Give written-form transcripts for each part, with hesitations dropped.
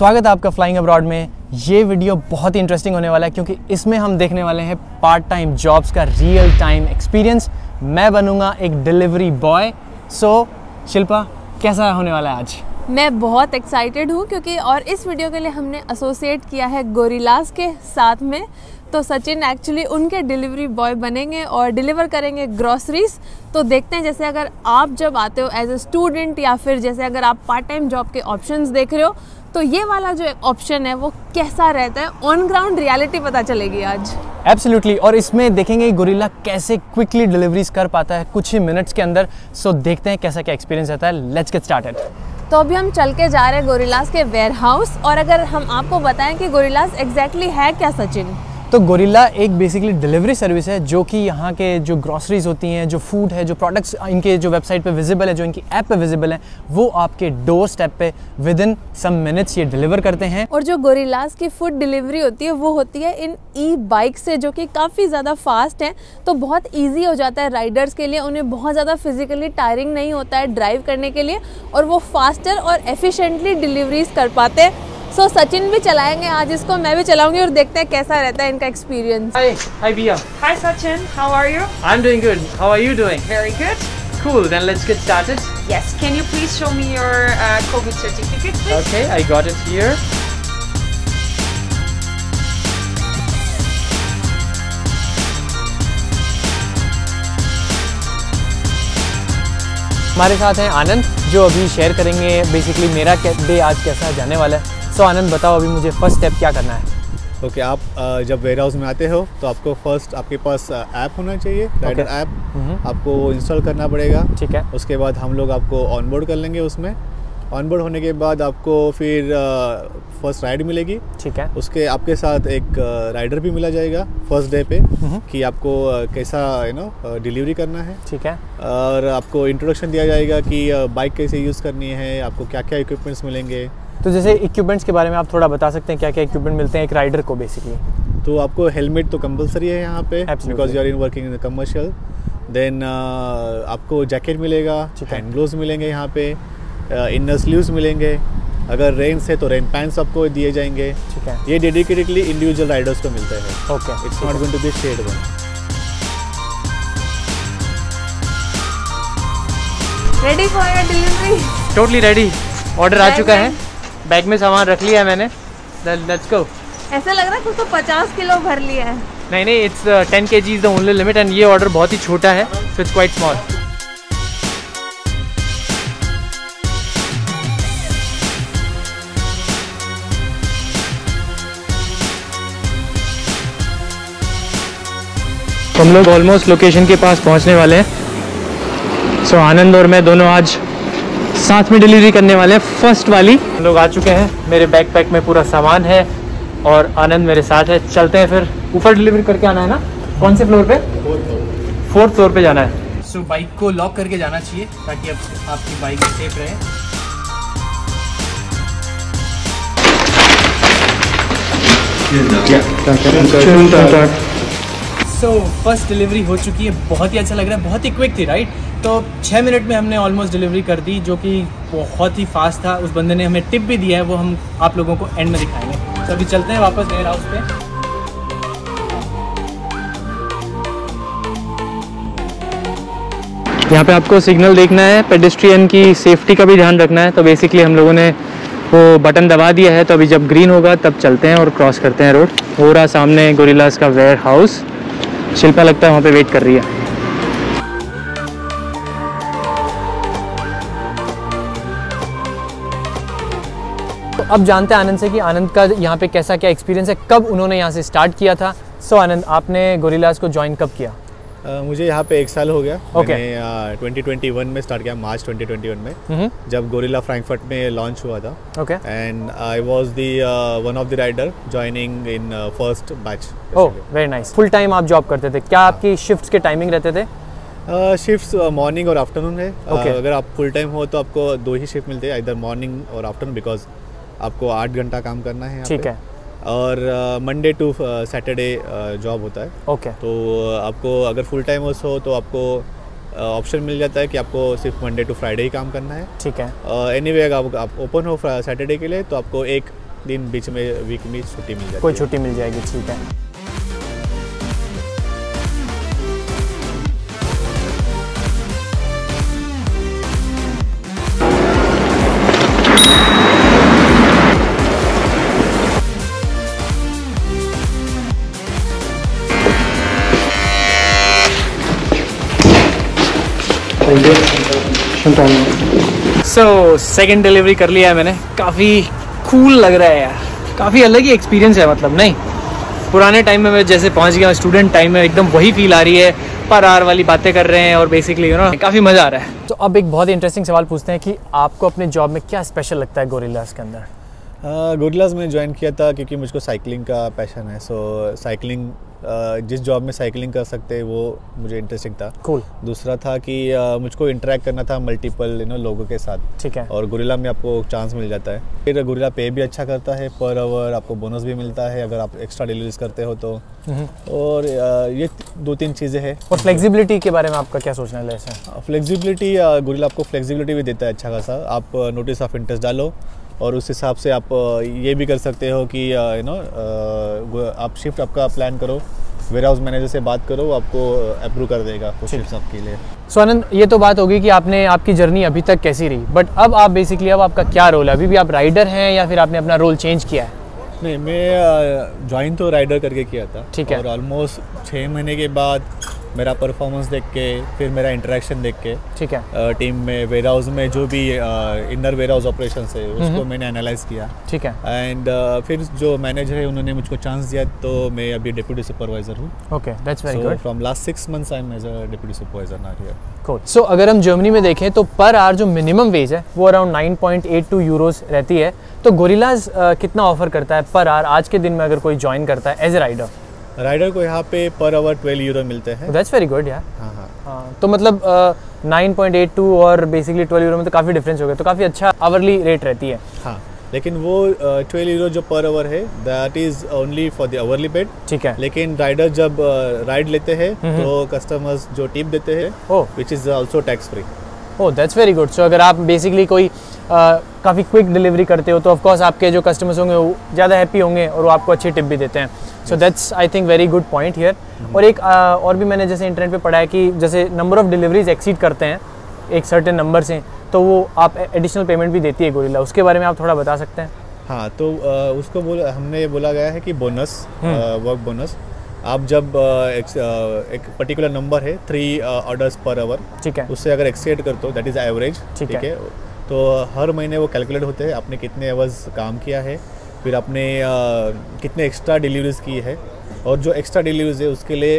स्वागत है आपका फ्लाइंग अब्रॉड में। ये वीडियो बहुत ही इंटरेस्टिंग होने वाला है क्योंकि इसमें हम देखने वाले हैं पार्ट टाइम जॉब्स का रियल टाइम एक्सपीरियंस। मैं बनूंगा एक डिलीवरी बॉय। सो शिल्पा, कैसा होने वाला है आज? मैं बहुत एक्साइटेड हूँ क्योंकि और इस वीडियो के लिए हमने एसोसिएट किया है गोरिल्लास के साथ में। तो सचिन एक्चुअली उनके डिलीवरी बॉय बनेंगे और डिलीवर करेंगे ग्रॉसरीज। तो देखते हैं, जैसे अगर आप जब आते हो एज ए स्टूडेंट या फिर जैसे अगर आप पार्ट टाइम जॉब के ऑप्शंस देख रहे हो तो ये वाला जो ऑप्शन है वो कैसा रहता है, ऑन ग्राउंड रियलिटी पता चलेगी आज। एब्सोल्युटली। और इसमें देखेंगे गोरिल्ला कैसे क्विकली डिलीवरीज कर पाता है कुछ ही मिनट्स के अंदर। सो देखते हैं कैसा क्या एक्सपीरियंस रहता है। Let's get started. तो अभी हम चल के जा रहे हैं गोरिल्लास के वेयर हाउस। और अगर हम आपको बताएं कि गोरिल्लास एग्जैक्टली है क्या सचिन, तो गोरिल्ला एक बेसिकली डिलीवरी सर्विस है जो कि यहाँ के जो ग्रॉसरीज होती हैं, जो फूड है, जो प्रोडक्ट्स इनके जो वेबसाइट पे विजिबल है, जो इनकी ऐप पे विजिबल है, वो आपके डोर स्टेप पे विद इन सम मिनट्स ये डिलीवर करते हैं। और जो गोरिल्लास की फूड डिलीवरी होती है वो होती है इन ई बाइक से, जो कि काफ़ी ज़्यादा फास्ट है। तो बहुत ईजी हो जाता है राइडर्स के लिए, उन्हें बहुत ज़्यादा फिजिकली टायरिंग नहीं होता है ड्राइव करने के लिए, और वो फास्टर और एफिशिएंटली डिलीवरीज कर पाते हैं। सो सचिन भी चलाएंगे आज इसको, मैं भी चलाऊंगी और देखते हैं कैसा रहता है इनका एक्सपीरियंस। हाय भैया। Hi Sachin, how are you? I'm doing good. How are you doing? Very good. Cool. Then let's get started. Yes, can you please show me your COVID certificate, please? Okay, I got it here. हमारे साथ हैं आनंद, जो अभी share करेंगे basically मेरा day आज कैसा जाने वाला है। सो आनंद बताओ, अभी मुझे फर्स्ट स्टेप क्या करना है? ओके, आप जब वेयर हाउस में आते हो तो आपको फर्स्ट आपके पास ऐप होना चाहिए, राइडर ऐप आपको इंस्टॉल करना पड़ेगा। ठीक है। उसके बाद हम लोग आपको ऑनबोर्ड कर लेंगे। उसमें ऑनबोर्ड होने के बाद आपको फिर फर्स्ट राइड मिलेगी। ठीक है। उसके आपके साथ एक राइडर भी मिला जाएगा फर्स्ट डे पे कि आपको कैसा डिलीवरी करना है। ठीक है। और आपको इंट्रोडक्शन दिया जाएगा कि बाइक कैसे यूज़ करनी है, आपको क्या क्या इक्विपमेंट्स मिलेंगे। तो जैसे इक्विपमेंट्स के बारे में आप थोड़ा बता सकते हैं, क्या क्या इक्विपमेंट मिलते हैं एक राइडर को बेसिकली? तो आपको हेलमेट तो कंपलसरी है यहाँ पे, because you are in working in commercial. Then आपको जैकेट मिलेगा, हैंड ग्लोव्स मिलेंगे यहाँ पे, इनर स्लीव्स मिलेंगे। अगर रेन्स है तो रेन पैंट्स आपको दिए जाएंगे। ठीक है। ये डेडिकेटेडली इंडिविजुअल राइडर्स को मिलते हैं। Okay, it's not going to be shared one. Ready for your delivery? Totally ready. Order आ चुका है, बैग में सामान रख लिया है मैंने। Let's go. ऐसा लग रहा है कुछ तो 50 किलो भर लिया है। नहीं, it's 10 kg is the only limit and ये ऑर्डर बहुत ही छोटा है, सो इट्स क्वाइट स्मॉल। हम लोग ऑलमोस्ट लोकेशन के पास पहुंचने वाले हैं। सो आनंद और मैं दोनों आज साथ में डिलीवरी करने वाले हैं फर्स्ट वाली। हम लोग आ चुके हैं, मेरे बैकपैक में पूरा सामान है और आनंद मेरे साथ है। चलते हैं फिर, ऊपर डिलीवरी करके आना है ना? कौन से फ्लोर पे? 4th फ्लोर पे जाना है। सो बाइक को लॉक करके जाना चाहिए ताकि आपकी बाइक सेफ रहे। सो फर्स्ट डिलीवरी हो चुकी है, बहुत ही अच्छा लग रहा है, बहुत ही क्विक थी राइट। तो 6 मिनट में हमने ऑलमोस्ट डिलीवरी कर दी, जो कि बहुत ही फास्ट था। उस बंदे ने हमें टिप भी दिया है, वो हम आप लोगों को एंड में दिखाएंगे। तो अभी चलते हैं वापस वेयर हाउस पे। यहाँ पे आपको सिग्नल देखना है, पेडेस्ट्रियन की सेफ्टी का भी ध्यान रखना है। तो बेसिकली हम लोगों ने वो बटन दबा दिया है, तो अभी जब ग्रीन होगा तब चलते हैं और क्रॉस करते हैं रोड। हो रहा सामने गोरिल्लास का वेयर हाउस। शिल्पा लगता है वहाँ पे वेट कर रही है। तो अब जानते हैं आनंद से कि आनंद का यहाँ पे कैसा क्या एक्सपीरियंस है, कब उन्होंने यहाँ से स्टार्ट किया था। सो आनंद, आपने गोरिल्लास को ज्वाइन कब किया? मुझे यहाँ पे 1 साल हो गया। Okay. मैंने 2021 में स्टार्ट किया, मार्च 2021 में, जब गोरिल्ला फ्रैंकफर्ट में लॉन्च हुआ था। Okay. And I was the one of the rider joining in first batch. Oh very nice. Full time आप जॉब करते थे क्या? आपकी शिफ्ट्स के टाइमिंग रहते थे? शिफ्ट्स मॉर्निंग और आफ्टरनून है। Okay. अगर आप फुल टाइम हो तो आपको 2 ही शिफ्ट मिलते हैं, इधर मॉर्निंग और आफ्टरनून, बिकॉज आपको 8 घंटा काम करना है यहाँ पे। ठीक है। और मंडे टू सैटरडे जॉब होता है। ओके। तो आपको अगर फुल टाइम हो तो आपको ऑप्शन मिल जाता है कि आपको सिर्फ मंडे टू फ्राइडे ही काम करना है। ठीक है। एनीवे अगर आप ओपन हो सैटरडे के लिए तो आपको एक दिन बीच में वीक में छुट्टी मिल जाती है। कोई छुट्टी मिल जाएगी, ठीक है। सो सेकेंड डिलीवरी कर लिया है मैंने। काफ़ी कूल लग रहा है यार, काफ़ी अलग ही एक्सपीरियंस है। मतलब नहीं, पुराने टाइम में मैं जैसे पहुंच गया स्टूडेंट टाइम में, एकदम वही फील आ रही है। पर आवर वाली बातें कर रहे हैं और बेसिकली काफ़ी मज़ा आ रहा है। तो अब एक बहुत ही इंटरेस्टिंग सवाल पूछते हैं कि आपको अपने जॉब में क्या स्पेशल लगता है गोरिल्लास के अंदर? गोरिल्लास में ज्वाइन किया था क्योंकि मुझको साइकिलिंग का पैशन है। सो साइकिलिंग, जिस जॉब में साइकिलिंग कर सकते हैं वो मुझे इंटरेस्टिंग था। कूल। दूसरा था कि मुझको इंटरेक्ट करना था मल्टीपल लोगों के साथ। ठीक है। और गोरिल्ला में आपको चांस मिल जाता है। फिर गोरिल्ला पे भी अच्छा करता है, पर आवर आपको बोनस भी मिलता है अगर आप एक्स्ट्रा डिलीवरीज करते हो तो। और ये 2-3 चीज़ें हैं। और फ्लेक्सिबिलिटी के बारे में आपका क्या सोचना है? ऐसे फ्लेक्सिबिलिटी, गोरिल्ला आपको फ्लेक्सिबिलिटी भी देता है अच्छा खासा। आप नोटिस ऑफ इंटरेस्ट डालो और उस हिसाब से आप ये भी कर सकते हो कि आप शिफ्ट आपका प्लान करो, वेयर हाउस मैनेजर से बात करो, आपको अप्रूव कर देगा कुछ शिफ्ट आपके लिए। सो आनंद, ये तो बात होगी कि आपकी जर्नी अभी तक कैसी रही, बट अब आप बेसिकली अब आपका क्या रोल है? अभी भी आप राइडर हैं या फिर आपने अपना रोल चेंज किया है? नहीं, मैं ज्वाइन तो राइडर करके किया था। ठीक है। और ऑलमोस्ट 6 महीने के बाद मेरा परफॉर्मेंस देख के, फिर मेरा इंटरेक्शन देख के, ठीक है, टीम में वेयर हाउस में जो भी इनर वेयर हाउस ऑपरेशन है उसको मैंने एनालाइज किया। ठीक है। एंड फिर जो मैनेजर है उन्होंने मुझको चांस दिया, तो मैं अभी डिप्यूटी सुपरवाइजर हूँ। Okay, that's very good. From last 6 months I am as a deputy supervisor now here. Cool. So अगर हम जर्मनी में देखें तो पर आवर जो मिनिमम वेज है वो अराउंड 9.82 यूरोस रहती है। तो गोरिल्लास कितना ऑफर करता है पर आवर आज के दिन में अगर कोई ज्वाइन करता है एज ए राइडर? राइडर को यहाँ पे पर आवर 12 यूरो मिलते हैं। दैट्स वेरी गुड यार। हाँ। तो मतलब 9.82 और बेसिकली 12 यूरो में तो काफ़ी डिफरेंस हो गया, तो काफ़ी अच्छा आवरली रेट रहती है। हाँ, लेकिन वो 12 यूरो जो पर आवर है that is only for the hourly paid. ठीक है। लेकिन राइडर जब राइड लेते हैं तो कस्टमर्स जो टिप देते हैं which is also tax free. Oh, that's very good. So अगर आप बेसिकली कोई काफ़ी क्विक डिलीवरी करते हो तो ऑफ कोर्स आपके जो कस्टमर्स होंगे वो ज़्यादा हैप्पी होंगे और वो आपको अच्छी टिप भी देते हैं। So that's I think very good point here. और एक और भी मैंने जैसे इंटरनेट पे पढ़ा है कि जैसे नंबर ऑफ डिलीवरीज एक्सीड करते हैं एक सर्टेन नंबर से तो वो आप एडिशनल पेमेंट भी देती है गोरिल्ला, उसके बारे में आप थोड़ा बता सकते हैं? हाँ, तो उसको हमने बोला गया है कि बोनस, वर्क बोनस, आप जब एक पर्टिकुलर नंबर है 3 ऑर्डर्स पर आवर, ठीक है, उससे अगर एक्सीड करते हो दैट इज़ एवरेज। ठीक है। तो हर महीने वो कैलकुलेट होते हैं, आपने कितने आवर्स काम किया है, फिर आपने कितने एक्स्ट्रा डिलीवरीज की है, और जो एक्स्ट्रा डिलीवरीज है उसके लिए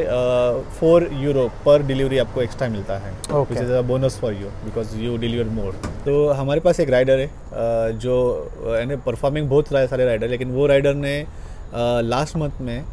4 यूरो पर डिलीवरी आपको एक्स्ट्रा मिलता है, which is a bonus for you because you deliver more. तो हमारे पास एक राइडर है जो यानी परफॉर्मिंग बहुत सारे राइडर, लेकिन वो राइडर ने लास्ट मंथ में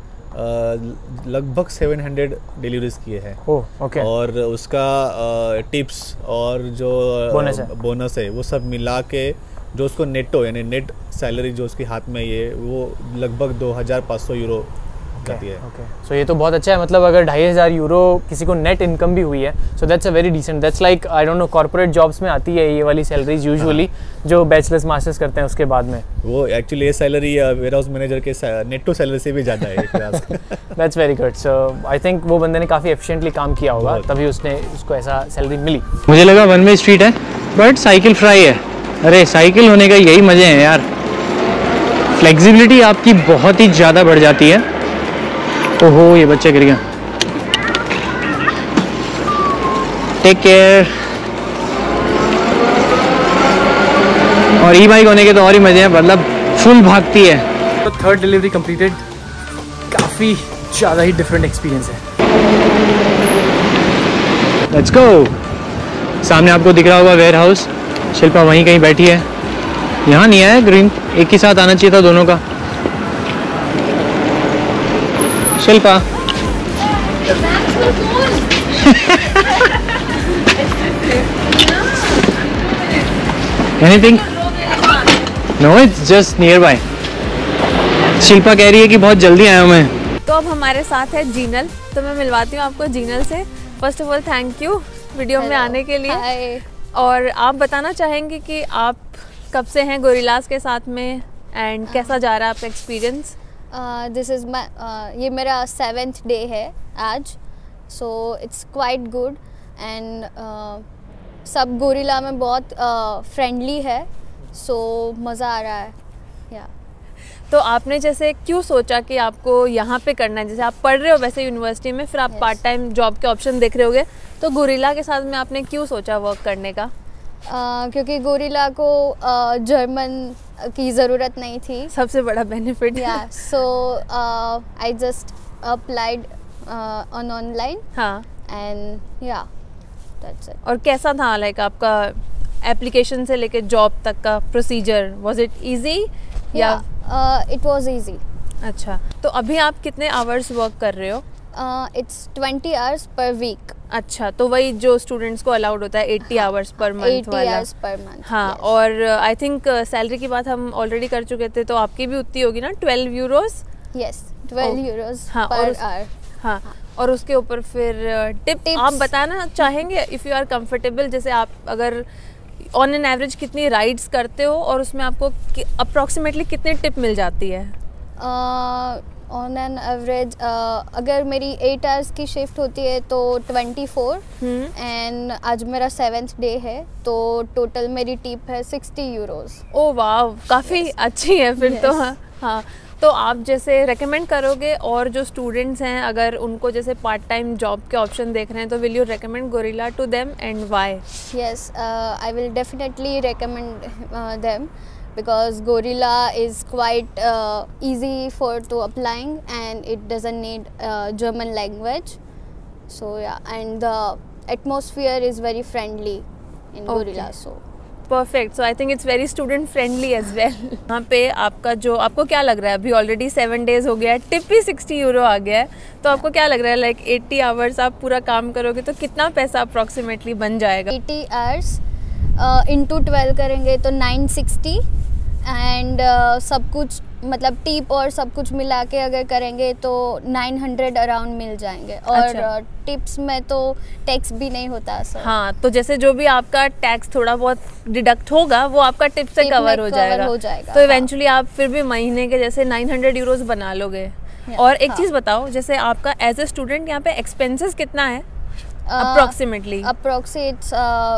लगभग 700 डिलीवरीज किए हैं। ओके। और उसका टिप्स और जो बोनस है वो सब मिला के जो उसको नेटो यानी नेट सैलरी जो उसके हाथ में ये वो लगभग 2500 यूरो जाती है। ओके, सो ये तो बहुत अच्छा है। मतलब अगर 2500 यूरो किसी को नेट इनकम भी हुई है so that's a very decent. That's like I don't know, corporate jobs में आती है ये वाली सैलरीज यूजुअली जो बैचलर्स मास्टर्स करते हैं उसके बाद में। वो एक्चुअली ये सैलरी वेयर हाउस मैनेजर के नेटो सैलरी से भी ज़्यादा है। That's very good. So I think वो बंदे ने काफ़ी एफिशिएंटली काम किया होगा तभी उसको ऐसा सैलरी मिली। मुझे लगा वन वे स्ट्रीट है बट साइकिल फ्राई है। अरे साइकिल होने का यही मज़े हैं यार, फ्लेक्सिबिलिटी आपकी बहुत ही ज़्यादा बढ़ जाती है। ओहो, ये बच्चा गिर गया। Take care. और ई बाइक होने के तो और ही मजे हैं, मतलब फुल भागती है। तो थर्ड डिलीवरी कंप्लीटेड, काफ़ी ज़्यादा ही डिफरेंट एक्सपीरियंस है। Let's go. सामने आपको दिख रहा होगा वेयर हाउस, शिल्पा वहीं कहीं बैठी है। यहाँ नहीं आया ग्रीन, एक ही साथ आना चाहिए था दोनों का। Shilpa anything? No, it's just nearby. Shilpa कह रही है कि बहुत जल्दी आया हूँ मैं। तो अब हमारे साथ है जीनल, तो मैं मिलवाती हूँ आपको जीनल से। First of all thank you video में आने के लिए। Hi. और आप बताना चाहेंगे कि आप कब से हैं गोरिल्लास के साथ में एंड कैसा जा रहा है आपका एक्सपीरियंस? दिस इज़ माई ये मेरा 7th डे है आज, so it's quite good and सब गोरिल्ला में बहुत फ्रेंडली है, सो मज़ा आ रहा है। या तो आपने जैसे क्यों सोचा कि आपको यहाँ पे करना है? जैसे आप पढ़ रहे हो वैसे यूनिवर्सिटी में, फिर आप पार्ट टाइम जॉब के ऑप्शन देख रहे होगे, तो गोरिल्ला के साथ में आपने क्यों सोचा वर्क करने का? क्योंकि गोरिल्ला को जर्मन की ज़रूरत नहीं थी, सबसे बड़ा benefit. Yeah so I just applied on online. हाँ, एंड या दैट्स इट। और कैसा था लाइक आपका एप्लीकेशन से लेके जॉब तक का प्रोसीजर? वाज इट इजी या? It was easy. अच्छा, तो अभी आप कितने आवर्स वर्क कर रहे हो? It's 20 hours per week. अच्छा, तो वही जो स्टूडेंट्स को अलाउड होता है 80 आवर्स पर मंथ 80 वाला। Hours per month. हाँ, yes. और आई थिंक सैलरी की बात हम ऑलरेडी कर चुके थे, तो आपकी भी उतनी होगी ना, 12 यूरोस? यस, 12 यूरोस हाँ, पर आवर। हाँ, और उसके ऊपर फिर टिप आप बताना चाहेंगे इफ़ यू आर कंफर्टेबल, जैसे आप अगर ऑन एन एवरेज कितनी राइड्स करते हो और उसमें आपको अप्रॉक्सीमेटली कितनी टिप मिल जाती है? ऑन एन एवरेज अगर मेरी 8 आवर्स की शिफ्ट होती है तो 24, एंड आज मेरा 7th डे है, तो टोटल मेरी टिप है 60 यूरोस। ओ वाह, काफ़ी अच्छी है फिर। तो हाँ, तो आप जैसे रेकमेंड करोगे और जो स्टूडेंट्स हैं अगर उनको जैसे पार्ट टाइम जॉब के ऑप्शन देख रहे हैं, तो will you recommend Gorilla to them and why? Yes, I will definitely recommend them because Gorilla is quite easy for to applying and it doesn't need German language, so yeah, and the atmosphere is very friendly in Gorilla. So perfect, so I think it's very student friendly as well. यहाँ पे आपका जो, आपको क्या लग रहा है, अभी ऑलरेडी 7 डेज हो गया है, टिप भी 60 यूरो आ गया है, तो आपको क्या लग रहा है लाइक 80 आवर्स आप पूरा काम करोगे तो कितना पैसा अप्रॉक्सीमेटली बन जाएगा? 80 आवर्स इंटू 12 करेंगे तो 960, एंड सब कुछ मतलब टिप और सब कुछ मिला के अगर करेंगे तो 900 अराउंड मिल जाएंगे। और टिप्स में तो टैक्स भी नहीं होता सर। हाँ, तो जैसे जो भी आपका टैक्स थोड़ा बहुत डिडक्ट होगा वो आपका टिप से कवर हो जाएगा, तो इवेंचुअली आप फिर भी महीने के जैसे 900 यूरोस बना लोगे। और एक चीज़ बताओ, जैसे आपका एज ए स्टूडेंट यहाँ पे एक्सपेंसेस कितना है अप्रॉक्सीमेटली? अप्रॉक्सीमेट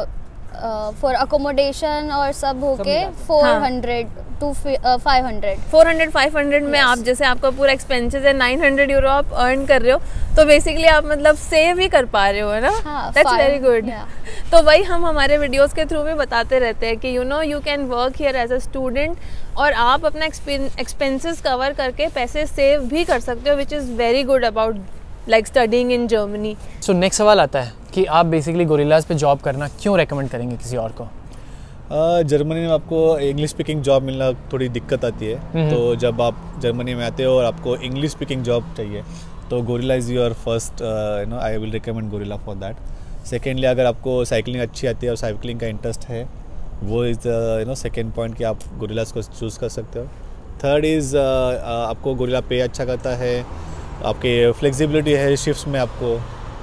फॉर अकोमोडेशन और सब होके 400 to 500। 400-500 में आप जैसे आपका पूरा एक्सपेंसेस है 900 यूरो आप अर्न कर रहे हो, तो बेसिकली आप मतलब सेव ही कर पा रहे हो, है ना? That's very good. तो वही हम हमारे वीडियोस के थ्रू भी बताते रहते हैं कि you can work here as a student और आप अपना एक्सपेंसेस कवर करके पैसे सेव भी कर सकते हो, which is very good about like studying in Germany. So next सवाल आता है कि आप बेसिकली गोरिल्लाज पे जॉब करना क्यों रेकमेंड करेंगे किसी और को? जर्मनी में आपको इंग्लिश स्पीकिंग जॉब मिलना थोड़ी दिक्कत आती है, तो जब आप जर्मनी में आते हो और आपको इंग्लिश स्पीकिंग जॉब चाहिए तो Gorilla is your first, I will recommend Gorilla for that. Secondly, अगर आपको साइकिलिंग अच्छी आती है और साइकिलिंग का इंटरेस्ट है, वो इज़ सेकेंड पॉइंट कि आप गोरिल्लाज को चूज़ कर सकते हो। थर्ड इज़ आपको गोरिल्ला पे अच्छा करता है, आपके फ्लेक्सिबिलिटी है शिफ्ट्स में आपको,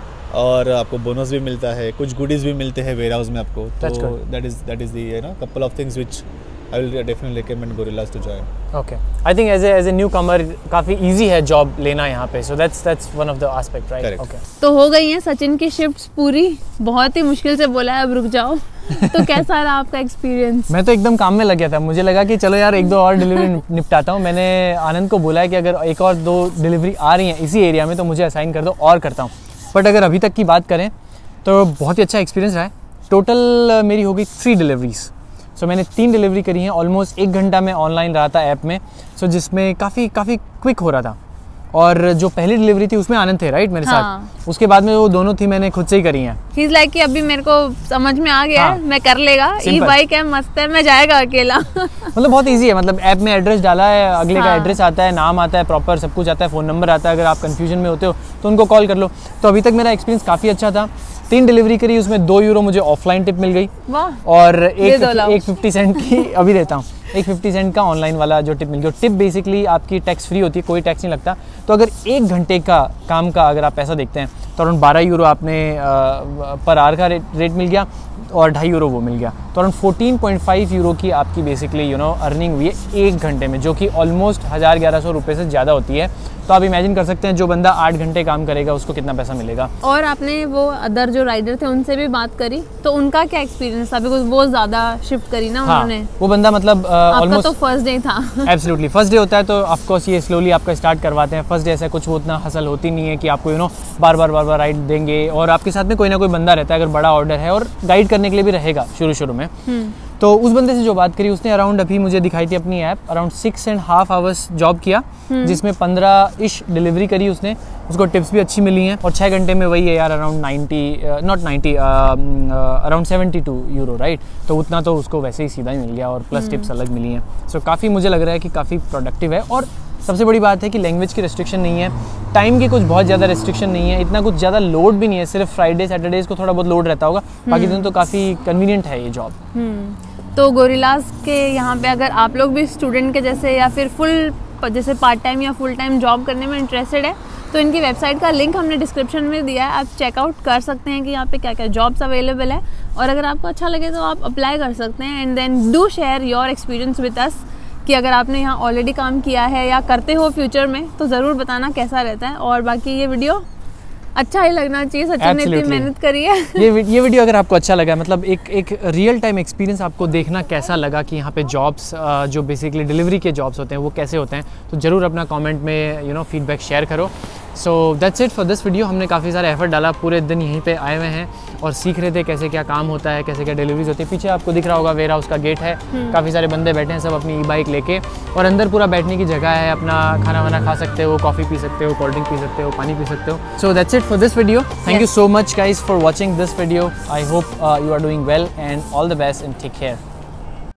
और आपको बोनस भी मिलता है, कुछ गुडीज़ भी मिलते हैं वेयर हाउस में आपको। तो that is the couple of things which I will definitely recommend Gorillas to join. Okay, I think as a newcomer काफ़ी इजी है जॉब लेना यहाँ पे, so that's one of the aspect, right? Okay, तो हो गई हैं सचिन की शिफ्ट्स पूरी, बहुत ही मुश्किल से बोला है अब रुक जाओ। तो कैसा रहा आपका एक्सपीरियंस? मैं तो एकदम काम में लग गया था, मुझे लगा कि चलो यार 1-2 और डिलीवरी निपटाता हूँ। मैंने आनंद को बोला है कि अगर 1 और 2 डिलीवरी आ रही हैं इसी एरिया में तो मुझे असाइन कर दो, और करता हूँ। बट अगर अभी तक की बात करें तो बहुत ही अच्छा एक्सपीरियंस रहा है। टोटल मेरी हो गई 3 डिलीवरीज। सो मैंने 3 डिलीवरी करी हैं, ऑलमोस्ट 1 घंटा मैं ऑनलाइन रहा था ऐप में, सो जिसमें काफ़ी क्विक हो रहा था। और जो पहली डिलीवरी थी उसमें आनंद थे, राइट, मेरे साथ। उसके बाद में वो दोनों थी मैंने खुद से ही करी हैं। ही इज लाइक कि अभी मेरे को समझ में आ गया है, मैं कर लेगा, ई बाइक है, मस्त है, मैं जाएगा अकेला। मतलब बहुत इजी है, मतलब ऐप में एड्रेस डाला है, अगले का एड्रेस आता है, नाम आता है, प्रॉपर सब कुछ आता है, फ़ोन नंबर आता है। अगर आप कन्फ्यूजन में होते हो तो उनको कॉल कर लो। तो अभी तक मेरा एक्सपीरियंस काफ़ी अच्छा था। 3 डिलीवरी करी, उसमें 2 यूरो मुझे ऑफलाइन टिप मिल गई, और एक 50 सेंट की अभी देता हूँ, एक 50 सेंट का ऑनलाइन वाला जो टिप मिल गया। टिप बेसिकली आपकी टैक्स फ्री होती है, कोई टैक्स नहीं लगता। तो अगर 1 घंटे का काम का अगर आप पैसा देखते हैं तो अराउंड 12 यूरो आपने पर आवर का रेट मिल गया और 2.5 यूरो वो मिल गया, तो अराउंड 14.5 यूरो की आपकी बेसिकली अर्निंग हुई है 1 घंटे में, जो कि ऑलमोस्ट 1000-1100 रुपये से ज़्यादा होती है। तो आप इमेजिन कर सकते हैं जो बंदा 8 घंटे काम करेगा उसको कितना पैसा मिलेगा। और आपने वो अदर जो राइडर थे उनसे भी बात करी, तो उनका क्या एक्सपीरियंस था? बिकॉज वो ज़्यादा शिफ्ट करी ना उन्होंने। वो बंदा मतलब आपका तो फर्स्ट डे था। एब्सोल्युटली फर्स्ट डे होता है, तो ऑफकोर्स ये स्लोली आपका स्टार्ट करवाते हैं। फर्स्ट डे ऐसा कुछ वो उतना हसल होती नहीं है कि आपको बार बार राइड देंगे, और आपके साथ में कोई ना कोई बंदा रहता है अगर बड़ा ऑर्डर है, और गाइड करने के लिए भी रहेगा शुरू में। तो उस बंदे से जो बात करी उसने अराउंड अभी मुझे दिखाई थी अपनी ऐप, अराउंड 6.5 आवर्स जॉब किया, जिसमें 15 डिलीवरी करी उसने। उसको टिप्स भी अच्छी मिली हैं, और 6 घंटे में वही है यार अराउंड 72 यूरो, राइट। तो उतना तो उसको वैसे ही सीधा ही मिल गया, और प्लस टिप्स अलग मिली हैं। सो काफ़ी मुझे लग रहा है कि काफ़ी प्रोडक्टिव है। और सबसे बड़ी बात है कि लैंग्वेज की रेस्ट्रिक्शन नहीं है, टाइम की कुछ बहुत ज़्यादा रेस्ट्रिक्शन नहीं है, इतना कुछ ज़्यादा लोड भी नहीं है। सिर्फ फ्राइडे सैटरडेज़ को थोड़ा बहुत लोड रहता होगा, बाकी दिन तो काफ़ी कन्वीनियंट है ये जॉब। तो गोरिल्लास के यहाँ पे अगर आप लोग भी स्टूडेंट के जैसे या फिर फुल जैसे पार्ट टाइम या फुल टाइम जॉब करने में इंटरेस्टेड है, तो इनकी वेबसाइट का लिंक हमने डिस्क्रिप्शन में दिया है, आप चेकआउट कर सकते हैं कि यहाँ पे क्या क्या जॉब्स अवेलेबल है। और अगर आपको अच्छा लगे तो आप अप्लाई कर सकते हैं। And then do share your experience with us, कि अगर आपने यहाँ ऑलरेडी काम किया है या करते हो फ्यूचर में, तो ज़रूर बताना कैसा रहता है। और बाकी ये वीडियो अच्छा ही लगना चाहिए, सचिन ने इतनी मेहनत करी है। ये वीडियो अगर आपको अच्छा लगा, मतलब एक रियल टाइम एक्सपीरियंस आपको देखना कैसा लगा कि यहाँ पे जॉब्स जो बेसिकली डिलीवरी के जॉब्स होते हैं वो कैसे होते हैं, तो ज़रूर अपना कमेंट में फीडबैक शेयर करो। So that's it for this video. हमने काफ़ी सारा एफर्ट डाला, पूरे दिन यहीं पे आए हुए हैं और सीख रहे थे कैसे क्या काम होता है, कैसे क्या डिलीवरीज होती है। पीछे आपको दिख रहा होगा वेयर हाउस का गेट है, काफ़ी सारे बंदे बैठे हैं सब अपनी ई-बाइक लेके, और अंदर पूरा बैठने की जगह है, अपना खाना वाना खा सकते हो, कॉफ़ी पी सकते हो, कोल्ड ड्रिंक पी सकते हो, पानी पी सकते हो। So that's it for this video. Thank you so much guys for watching this video. I hope you are doing well, and all the best and take care.